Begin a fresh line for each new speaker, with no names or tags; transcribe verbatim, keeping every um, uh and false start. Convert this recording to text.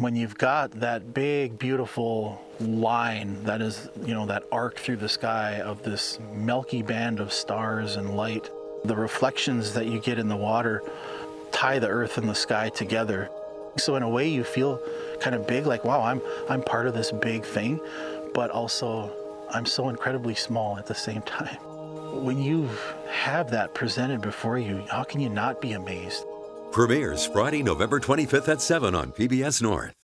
When you've got that big, beautiful line that is, you know, that arc through the sky of this milky band of stars and light, the reflections that you get in the water tie the earth and the sky together. So in a way you feel kind of big, like, wow, I'm, I'm part of this big thing, but also I'm so incredibly small at the same time. When you have that presented before you, how can you not be amazed?
Premieres Friday, November twenty-fifth at seven on P B S North.